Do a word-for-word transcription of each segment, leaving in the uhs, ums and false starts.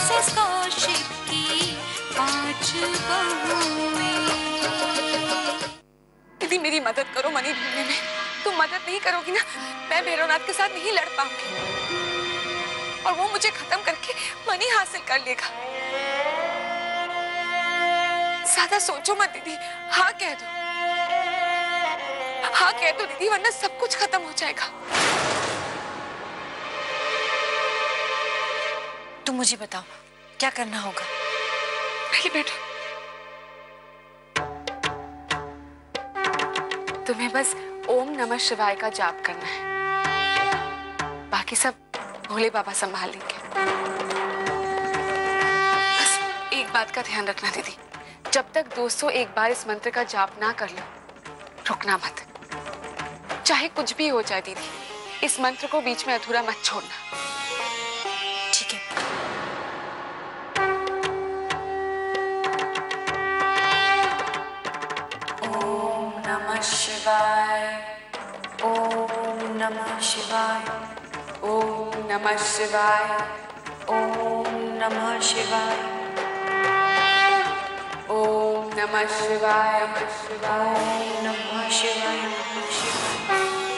Mrs Kaushik की पांच बहुएं। दीदी मेरी मदद करो मनी ढूंढने में। तुम मदद नहीं करोगी ना, मैं भैरवनाथ के साथ नहीं लड़ पाऊंगी और वो मुझे खत्म करके मनी हासिल कर लेगा। ज्यादा सोचो मत दीदी, हाँ कह दो, हाँ कह दो दीदी, वरना सब कुछ खत्म हो जाएगा। तुम मुझे बताओ क्या करना होगा। नहीं बेटा, तुम्हें बस ओम नमः शिवाय का जाप करना है, बाकी सब भोले बाबा संभाल लेंगे। बस एक बात का ध्यान रखना दीदी, जब तक दोस्तों एक बार इस मंत्र का जाप ना कर लो, रुकना मत। चाहे कुछ भी हो जाए दीदी, इस मंत्र को बीच में अधूरा मत छोड़ना। ठीक है। ओम नमः शिवाय, ओम नमः शिवाय, ओम नमः शिवाय, ओम नमः शिवाय, ओम नमः शिवाय, नमः शिवाय, ओम नमः शिवाय, नमः शिवाय।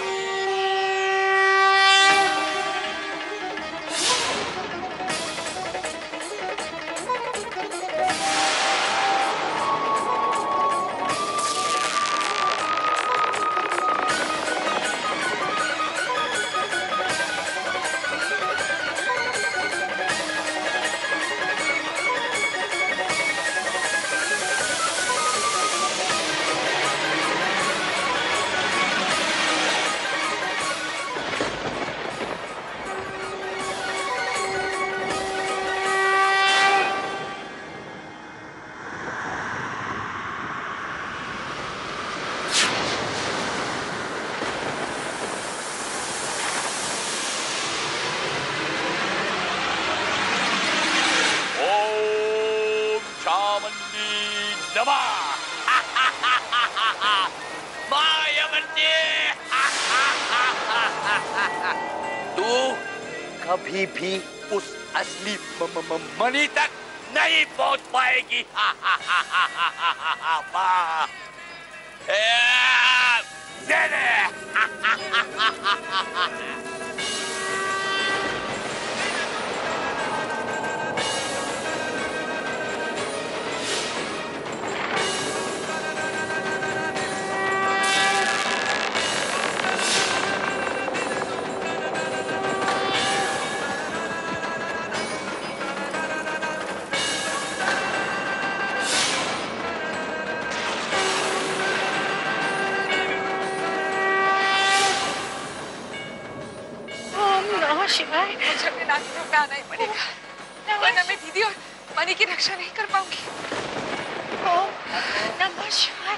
तू कभी भी उस असली मनी तक नहीं पहुंच पाएगी। दे दे। शिवाय, मुझे अपने नानी रूप में आना ही पड़ेगा, वरना मैं दीदी और मनी की रक्षा नहीं कर पाऊंगी। ओम नमः शिवाय।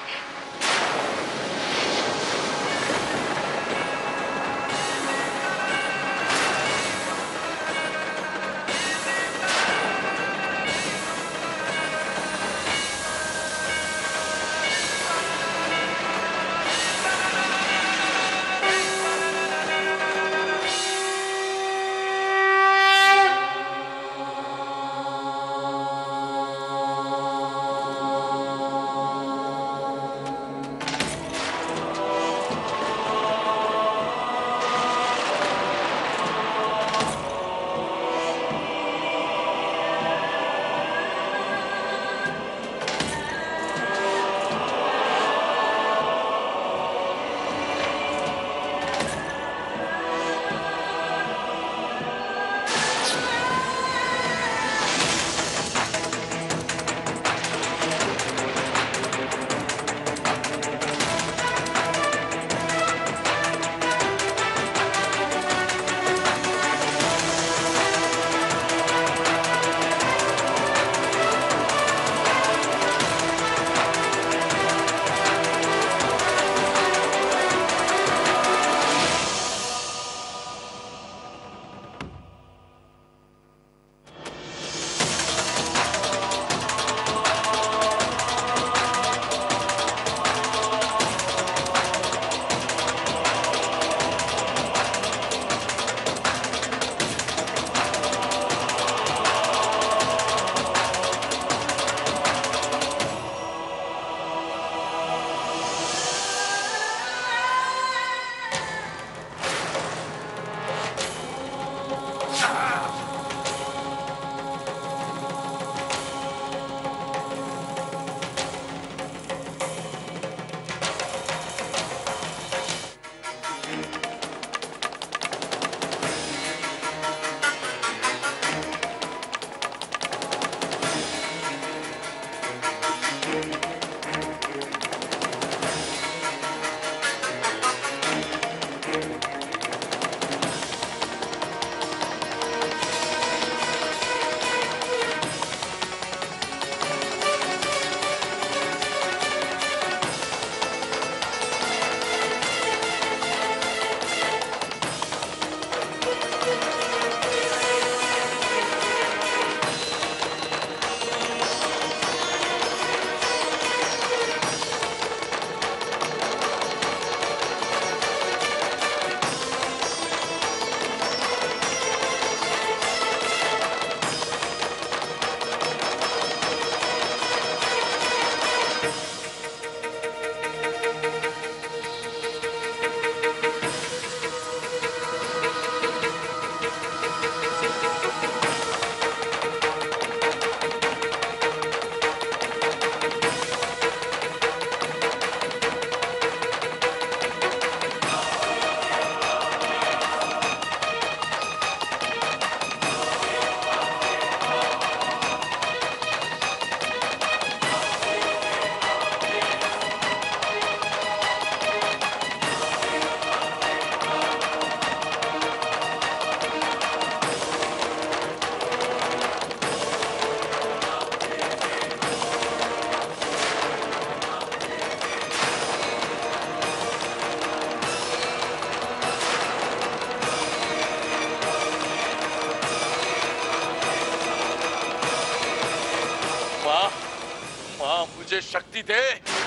मुझे शक्ति दे।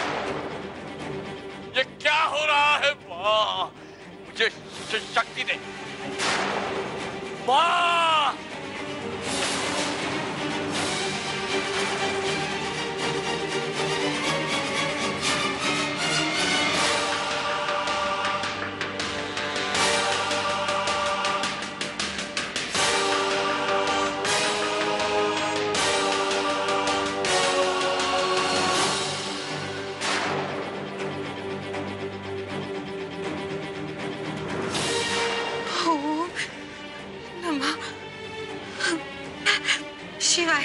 ये क्या हो रहा है माँ? मुझे श- शक्ति दे माँ। ओम नमः शिवाय।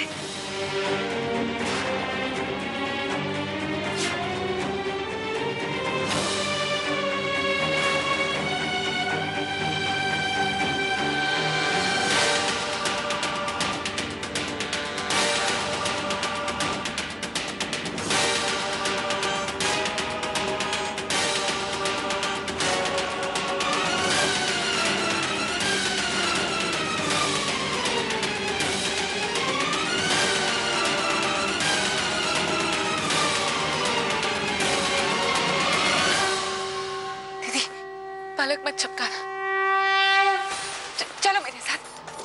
पलक मत झपकाना। च- चलो मेरे साथ।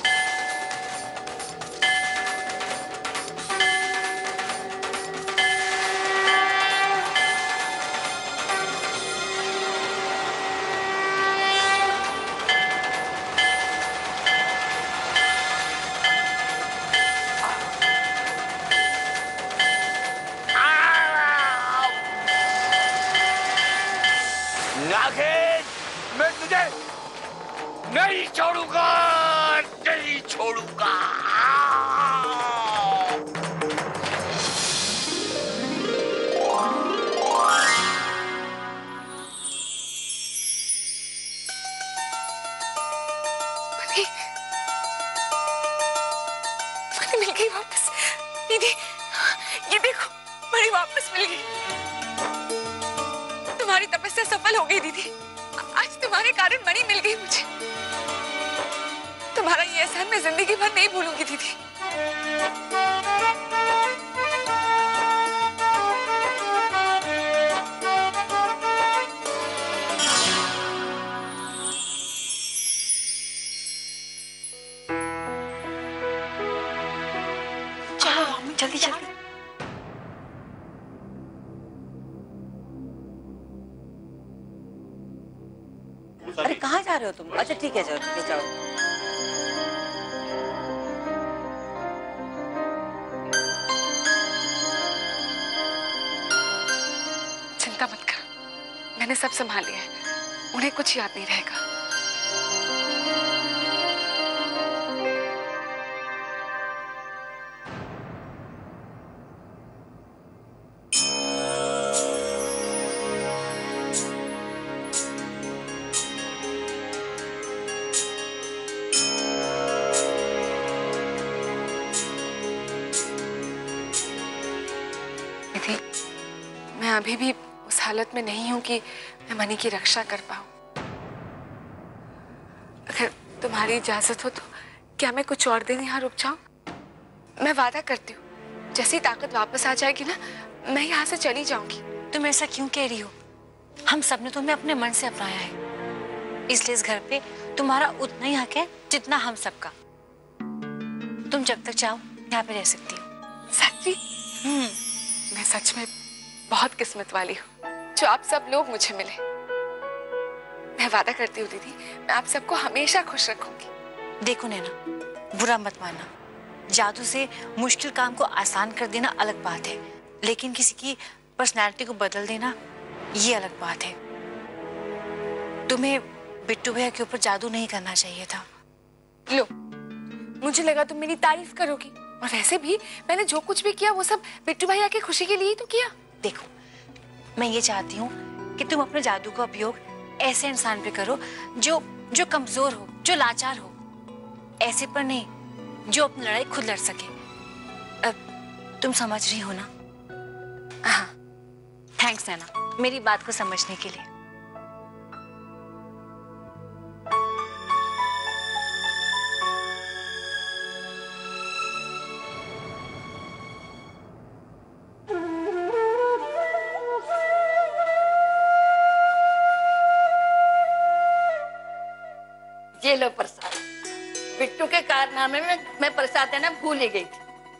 नागिन, मैं तुझे नहीं छोड़ूंगा, नहीं छोड़ूंगा। मणि, मणि मिल गई वापस। दीदी, ये देखो, मणि वापस मिल गई। तुम्हारी तपस्या सफल हो गई दीदी। आज तुम्हारे कारण मणि मिल गई मुझे। तुम्हारा ये एहसान मैं जिंदगी भर नहीं भूलूंगी दीदी। चलो मम्मी जल्दी जल्दी। अरे कहाँ जा रहे हो तुम? अच्छा ठीक है, जाओ ठीक है, जाओ। चिंता मत कर, मैंने सब संभाल लिया है। उन्हें कुछ याद नहीं रहेगा। दीदी, मैं अभी भी उस हालत में नहीं हूं कि मैं मणि की रक्षा कर पाऊं। अगर तुम्हारी इजाजत हो तो क्या मैं कुछ और दिन यहाँ रुक जाऊं? मैं वादा करती हूँ, जैसी ताकत वापस आ जाएगी ना, मैं यहाँ से चली जाऊंगी। तुम ऐसा क्यों कह रही हो? हम सबने तुम्हें अपने मन से अपनाया है, इसलिए इस घर पे तुम्हारा उतना ही हक है जितना हम सबका। तुम जब तक चाहो यहाँ पे रह सकती हो। सच्ची? हम्म। मैं सच में बहुत किस्मत वाली हूँ जो आप सब लोग मुझे मिले। मैं वादा करती हूँ दीदी, मैं आप सबको हमेशा खुश रखूंगी। देखो नैना, बुरा मत मानना। जादू से मुश्किल काम को आसान कर देना अलग बात है, लेकिन किसी की पर्सनालिटी को बदल देना ये अलग बात है। तुम्हें बिट्टू भैया के ऊपर जादू नहीं करना चाहिए था। लो, मुझे लगा तुम मेरी तारीफ करोगी, और वैसे भी मैंने जो कुछ भी किया वो सब बिट्टू भैया की खुशी के लिए ही तो किया। देखो, मैं ये चाहती हूँ कि तुम अपने जादू का उपयोग ऐसे इंसान पे करो जो जो कमजोर हो, जो लाचार हो, ऐसे पर नहीं जो अपनी लड़ाई खुद लड़ सके। अब तुम समझ रही हो ना? हाँ, थैंक्स नैना मेरी बात को समझने के लिए। ये लो प्रसाद। बिट्टू के कारनामे में मैं प्रसाद देना भूल ही गई थी।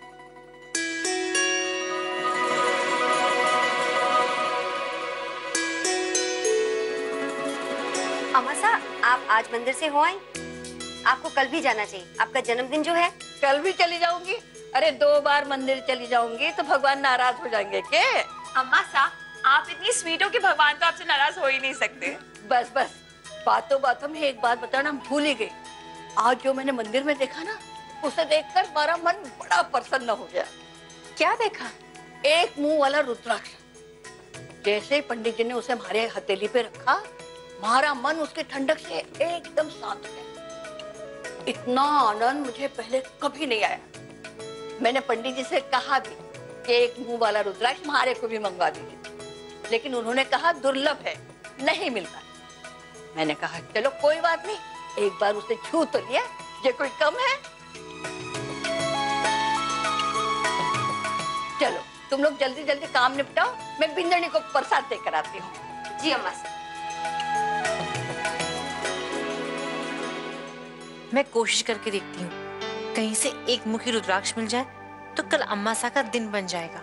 अम्मा सा, आप आज मंदिर से हो आए? आपको कल भी जाना चाहिए, आपका जन्मदिन जो है। कल भी चली जाऊंगी? अरे दो बार मंदिर चली जाऊंगी तो भगवान नाराज हो जाएंगे के? अम्मा सा, आप इतनी स्वीट हो कि भगवान तो आपसे नाराज हो ही नहीं सकते। बस बस, बातों बातों में एक बात बताना भूल ही गई। आज जो मैंने मंदिर में देखा ना, उसे देखकर हमारा मन बड़ा प्रसन्न हो गया। क्या देखा? एक मुंह वाला रुद्राक्ष। जैसे ही पंडित जी ने उसे हमारे हथेली पे रखा, हमारा मन उसकी ठंडक से एकदम शांत हो गया। इतना आनंद मुझे पहले कभी नहीं आया। मैंने पंडित जी से कहा भी कि एक मुंह वाला रुद्राक्ष हमारे को भी मंगवा दीजिए, लेकिन उन्होंने कहा दुर्लभ है, नहीं मिलता। मैंने कहा चलो कोई बात नहीं, एक बार उसे छू तो लिया, ये कोई कम है। चलो तुम लोग जल्दी जल्दी काम निपटाओ, मैं बिंदनी को प्रसाद देकर आती हूँ। जी अम्मा सा। मैं कोशिश करके देखती हूँ, कहीं से एक मुखी रुद्राक्ष मिल जाए तो कल अम्मा सा का दिन बन जाएगा।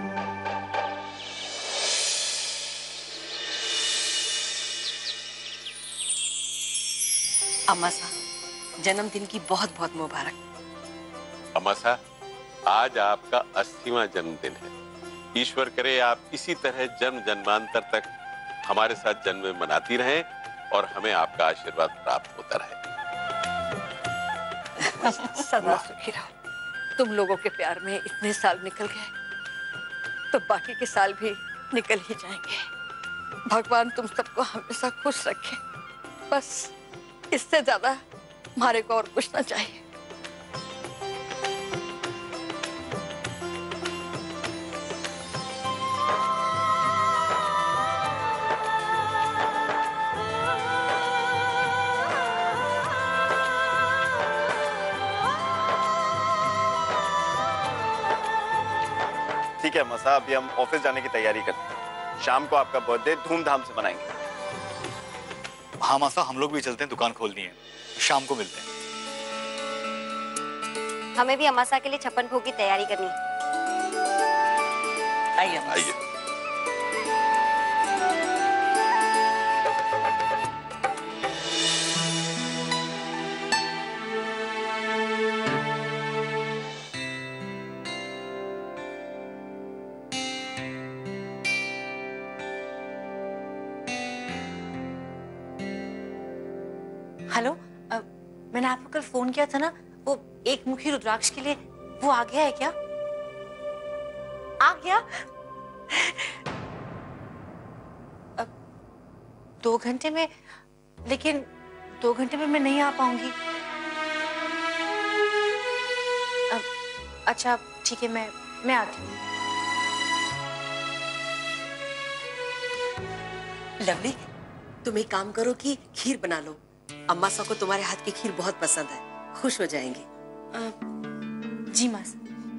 अम्मा सा, जन्मदिन की बहुत बहुत मुबारक। अम्मा सा, आज आपका अस्सीवां जन्मदिन है। ईश्वर करे आप इसी तरह जन्म जन्मांतर तक हमारे साथ जन्म मनाती रहें और हमें आपका आशीर्वाद प्राप्त होता रहे। सदा सुखी रहो। तुम लोगों के प्यार में इतने साल निकल गए तो बाकी के साल भी निकल ही जाएंगे। भगवान तुम सबको हमेशा खुश रखे, बस इससे ज्यादा हमारे को और कुछ ना चाहिए। ठीक है मसा, अभी हम ऑफिस जाने की तैयारी करते हैं। शाम को आपका बर्थडे धूमधाम से मनाएंगे। हाँ मासा, हम लोग भी चलते हैं, दुकान खोलनी है, शाम को मिलते हैं। हमें भी अम्मा सा के लिए छप्पन भोग की तैयारी करनी है। आइए आइए। हेलो, मैंने आपको कल फोन किया था ना, वो एक मुखी रुद्राक्ष के लिए, वो आ गया है क्या? आ गया? अब दो घंटे में, लेकिन दो घंटे में मैं नहीं आ पाऊंगी। अब अच्छा ठीक है, मैं मैं आती हूँ। लवली, तुम एक काम करो कि खीर बना लो। अम्मा सा को तुम्हारे हाथ की खीर बहुत पसंद है, खुश हो जाएंगी। आ, जी माँ।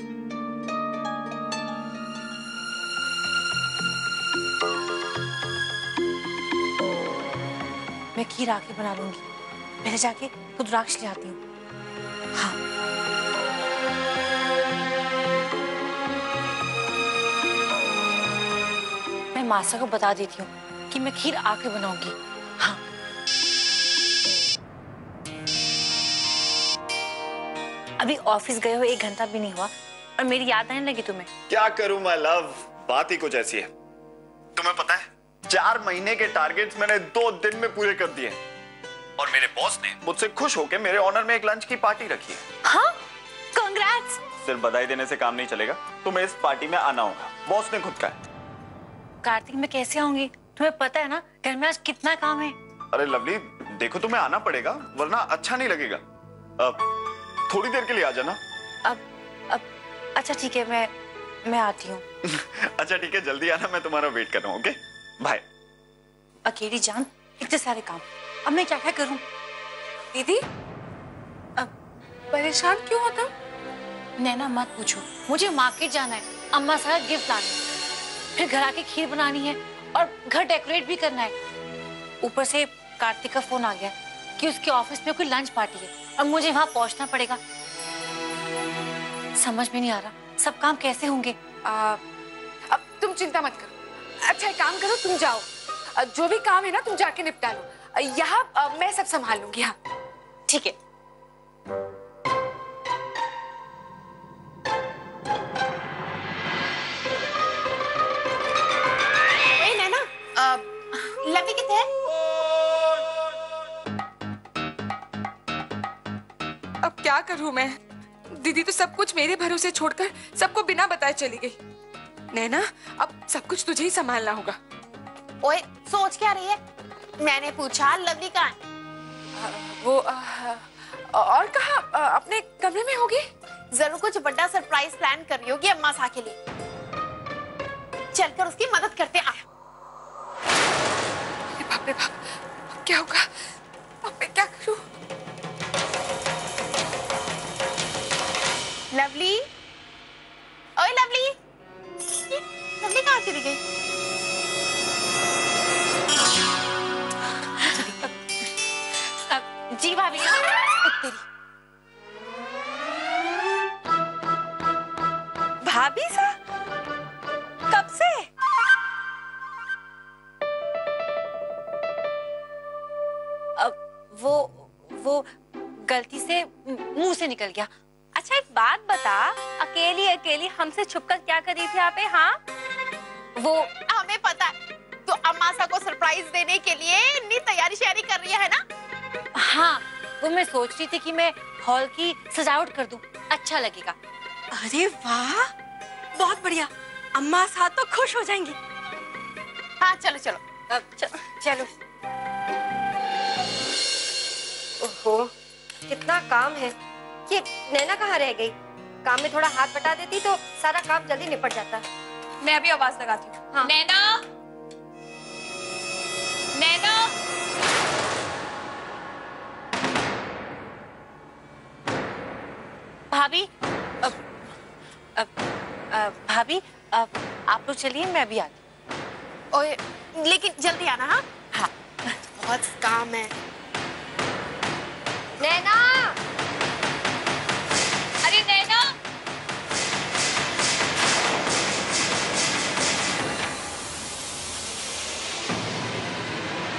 मैं खीर आके बना लूंगी, पहले जाके रुद्राक्ष ले आती हूँ। हाँ। मैं मासा को बता देती हूँ कि मैं खीर आके बनाऊंगी। हाँ। अभी ऑफिस गए हो एक घंटा भी नहीं हुआ और मेरी याद आने लगी तुम्हें। क्या करूं मैं लव, बात ही कुछ ऐसी है। तुम्हें पता है, चार महीने के टारगेट्स मैंने दो दिन में पूरे कर दिए और मेरे बॉस ने मुझसे खुश होकर मेरे ऑनर में एक लंच की पार्टी रखी है। हाँ? कांग्रेट्स। सिर्फ बधाई देने से काम नहीं चलेगा, तुम्हें इस पार्टी में आना होगा, बॉस ने खुद कहा। कार्तिक, मैं कैसे आऊंगी? तुम्हें पता है ना घर में आज कितना काम है। अरे लवली, देखो तुम्हें आना पड़ेगा वरना अच्छा नहीं लगेगा। अब थोड़ी देर के लिए आ जाना। अब अब अच्छा ठीक है, मैं मैं आती हूँ। अच्छा ठीक है, जल्दी आना, मैं तुम्हारा वेट कर रहा हूँ। Okay bye. अकेली जान, इतने सारे काम, अब मैं क्या क्या करूँ? दीदी, अब परेशान क्यों हो तुम? नैना मत पूछो, मुझे मार्केट जाना है, अम्मा सारा गिफ्ट लाना है, फिर घर आके खीर बनानी है और घर डेकोरेट भी करना है। ऊपर से कार्तिक का फोन आ गया, कि उसके ऑफिस में कोई लंच पार्टी है और मुझे वहां पहुंचना पड़ेगा। समझ में नहीं आ रहा सब काम कैसे होंगे। आ, अब तुम चिंता मत करो। अच्छा एक काम करो, तुम जाओ, आ, जो भी काम है ना तुम जाके निपटा लो। यहाँ आ, मैं सब संभाल लूंगी। हाँ ठीक है। ओए नैना, आ, लवी किथे है? अब क्या करूं मैं? दीदी तो सब कुछ मेरे भरोसे छोड़कर सबको बिना बताए चली गई। नैना अब सब कुछ तुझे ही संभालना होगा। ओए सोच क्या रही है? मैंने पूछा लवली कहाँ है? वो आ, और कहा आ, अपने कमरे में होगी। जरूर कुछ बड़ा सरप्राइज प्लान कर रही होगी अम्मा सा के लिए। चलकर उसकी मदद करते आ। बाप रे बाप, क्या होगा? अब मैं क्या करूं? लवली, ओए लवली, लवली कहाँ चली गई? जी भाभी। तेरी भाभी सा कब से? अब वो वो गलती से मुंह से निकल गया। अच्छा एक बात बता, अकेली अकेली हमसे छुपकर क्या कर रही थी यहाँ पे? हाँ वो हमें पता है, तो अम्मा सा को सरप्राइज देने के लिए इतनी तैयारी शैयारी कर रही है ना? हाँ वो मैं सोच रही थी कि मैं हॉल की सजावट कर दूं, अच्छा लगेगा। अरे वाह, बहुत बढ़िया। अम्मा साथ तो खुश हो जाएंगी। हाँ चलो चलो। अब च, चलो। ओहो कितना काम है। ये नैना कहाँ रह गई? काम में थोड़ा हाथ बटा देती तो सारा काम जल्दी निपट जाता। मैं अभी आवाज लगाती हूँ। हाँ। नैना, नैना। भाभी, अब, अब, अब, भाभी अब आप लोग चलिए, मैं अभी आती हूँ। ओए लेकिन जल्दी आना। हाँ हाँ बहुत काम है। नैना, अरे नैना।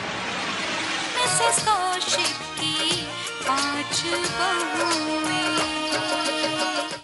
मिसेस कौशिक की पांच बहुएं।